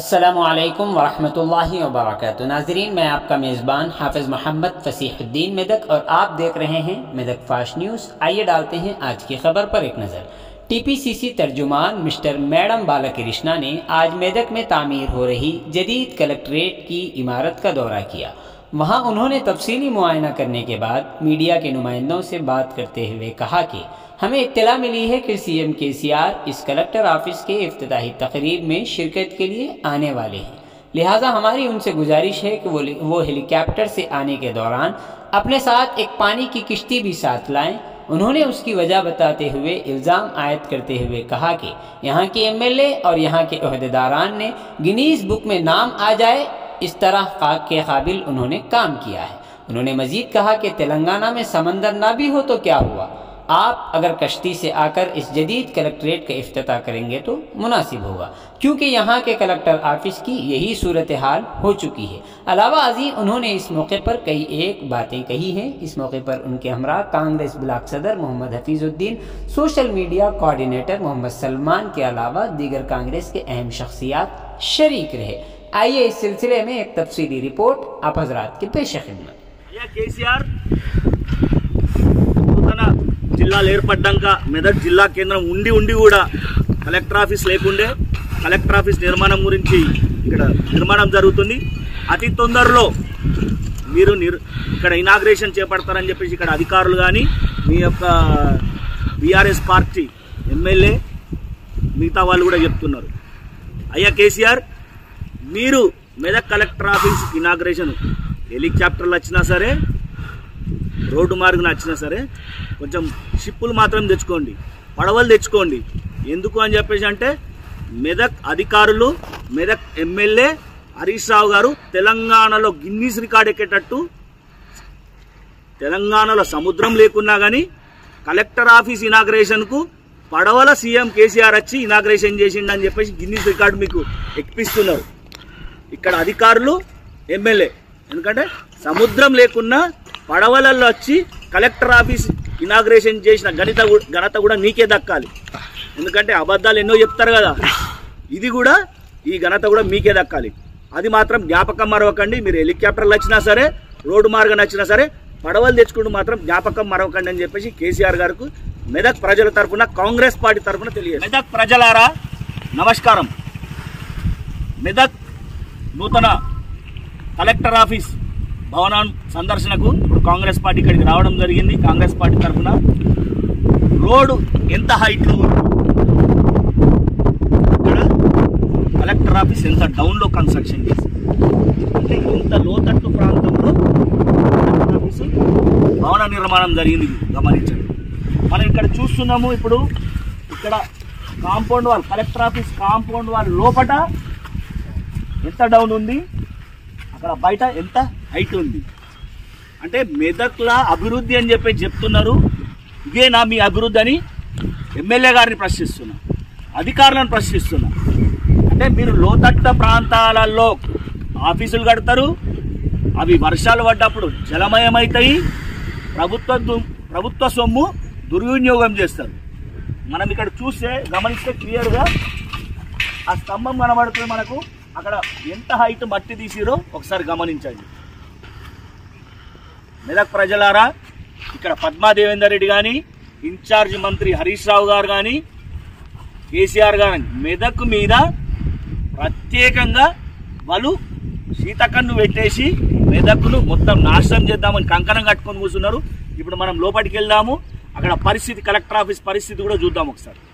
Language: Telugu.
अस्सलामुअलैकुम वरहमतुल्लाहि वबरकातुहू। नाज़रीन, मैं आपका मेज़बान हाफिज़ मोहम्मद फ़सीहुद्दीन मेदक और आप देख रहे हैं मेदक फास्ट न्यूज़। आइए डालते हैं आज की खबर पर एक नज़र। टीपीसीसी तर्जुमान मिस्टर मैडम बालाकृष्णा ने आज मेदक में तामीर हो रही जदीद कलेक्ट्रेट की इमारत का दौरा किया। वहां उन्होंने तफसीली मुआयना करने के बाद मीडिया के नुमाइंदों से बात करते हुए कहा कि हमें इत्तला मिली है कि सीएम केसीआर इस कलेक्टर ऑफिस के इफ्तिताही तकरीब में शिरकत के लिए आने वाले हैं, लिहाजा हमारी उनसे गुजारिश है कि वो हेलीकॉप्टर से आने के दौरान अपने साथ एक पानी की किश्ती भी साथ लाएं। उन्होंने उसकी वजह बताते हुए इल्ज़ाम आयद करते हुए कहा कि यहाँ के एमएलए और यहाँ के ओहदेदारान ने गिनीज बुक में नाम आ जाए, इस तरह के काबिल उन्होंने काम किया है। उन्होंने मजीद कहा कि तेलंगाना में समंदर ना भी हो तो क्या हुआ, आप अगर कश्ती से आकर इस जदीद कलेक्ट्रेट का इफ्तिताह करेंगे तो मुनासिब होगा, क्योंकि यहाँ के कलेक्टर ऑफिस की यही सूरत हाल हो चुकी है। अलावा अजी उन्होंने इस मौके पर कई एक बातें कही हैं। इस मौके पर उनके हमरा कांग्रेस ब्लॉक सदर Mohammed Hafeezuddin, social media coordinator Mohammed Salman के अलावा दीगर कांग्रेस के अहम शख्सियात शरीक रहे। आइए इस सिलसिले में एक तफसीली रिपोर्ट आप हजरात के पेश खिदमत। కేసీఆర్ నూతన జిల్లాలు ఏర్పడ్డాక మెదక్ జిల్లా కేంద్రం ఉండి కూడా కలెక్టర్ ఆఫీస్ లేకుండే కలెక్టర్ ఆఫీస్ నిర్మాణం గురించి ఇక్కడ నిర్మాణం జరుగుతుంది। అతి తొందరలో మీరు ఇక్కడ ఇనాగ్రేషన్ చేపడతారని చెప్పేసి ఇక్కడ అధికారులు కానీ మీ యొక్క బీఆర్ఎస్ పార్టీ ఎమ్మెల్యే మిగతా వాళ్ళు కూడా చెప్తున్నారు। అయ్యా కేసీఆర్, మీరు మెదక్ కలెక్టర్ ఆఫీస్ ఇనాగ్రేషన్ హెలికాప్టర్లు వచ్చినా సరే, రోడ్డు మార్గం వచ్చినా సరే, కొంచెం షిప్పులు మాత్రం తెచ్చుకోండి, పడవలు తెచ్చుకోండి। ఎందుకు అని చెప్పేసి అంటే మెదక్ అధికారులు, మెదక్ ఎమ్మెల్యే హరీష్ రావు గారు తెలంగాణలో గిన్నీస్ రికార్డ్ ఎక్కేటట్టు, తెలంగాణలో సముద్రం లేకున్నా కానీ కలెక్టర్ ఆఫీస్ ఇనాగ్రేషన్కు పడవల సీఎం కేసీఆర్ వచ్చి ఇనాగ్రేషన్ చేసిండని చెప్పేసి గిన్నీస్ రికార్డు మీకు ఎక్కిపిస్తున్నారు ఇక్కడ అధికారులు, ఎమ్మెల్యే। ఎందుకంటే సముద్రం లేకున్నా పడవలలో వచ్చి కలెక్టర్ ఆఫీస్ ఇనాగ్రేషన్ చేసిన ఘనత కూడా నీకే దక్కాలి। ఎందుకంటే అబద్ధాలు ఎన్నో చెప్తారు కదా, ఇది కూడా ఈ ఘనత కూడా మీకే దక్కాలి। అది మాత్రం జ్ఞాపకం మరవకండి। మీరు హెలికాప్టర్లు వచ్చినా సరే, రోడ్డు మార్గం వచ్చినా సరే, పడవలు తెచ్చుకుంటూ మాత్రం జ్ఞాపకం మరవకండి అని చెప్పేసి కేసీఆర్ గారికి మెదక్ ప్రజల తరఫున, కాంగ్రెస్ పార్టీ తరఫున తెలియదు। మెదక్ ప్రజలారా నమస్కారం। మెదక్ నూతన కలెక్టర్ ఆఫీస్ భవనం సందర్శనకు ఇప్పుడు కాంగ్రెస్ పార్టీ ఇక్కడికి రావడం జరిగింది। కాంగ్రెస్ పార్టీ తరఫున రోడ్డు ఎంత హైట్లో ఇక్కడ కలెక్టర్ ఆఫీస్ ఎంత డౌన్లో కన్స్ట్రక్షన్ చేసి, అంటే ఇంత లోతట్టు ప్రాంతంలో కలెక్టర్ ఆఫీసు భవన నిర్మాణం జరిగింది గమనించండి। మనం ఇక్కడ చూస్తున్నాము, ఇప్పుడు ఇక్కడ compound wall, collector office compound wall లోపట ఎంత డౌన్ ఉంది, అక్కడ బయట ఎంత హైట్ ఉంది। అంటే మెదక్లా అభివృద్ధి అని చెప్పి చెప్తున్నారు, ఇదేనా మీ అభివృద్ధి అని ఎమ్మెల్యే గారిని ప్రశ్నిస్తున్నా, అధికారులను ప్రశ్నిస్తున్నా। అంటే మీరు లోతట్ట ప్రాంతాలలో ఆఫీసులు కడతారు, అవి వర్షాలు పడ్డప్పుడు జలమయమవుతాయి, ప్రభుత్వ సొమ్ము దుర్వినియోగం చేస్తారు। మనం ఇక్కడ చూస్తే గమనిస్తే క్లియర్గా ఆ స్తంభం కనబడుతుంది మనకు, అక్కడ ఎంత హైట్ మట్టి తీసిరో ఒకసారి గమనించండి। మెదక్ ప్రజలారా, ఇక్కడ పద్మాదేవేందర్ రెడ్డి కానీ, ఇన్ఛార్జ్ మంత్రి హరీష్ రావు గారు కానీ, కేసీఆర్ గారు మెదక్ మీద ప్రత్యేకంగా వాళ్ళు శీతకన్ను పెట్టేసి మెదక్ను మొత్తం నాశనం చేద్దామని కంకణం కట్టుకొని కూర్చున్నారు। ఇప్పుడు మనం లోపలికి వెళ్దాము, అక్కడ పరిస్థితి, కలెక్టర్ ఆఫీస్ పరిస్థితి కూడా చూద్దాం ఒకసారి।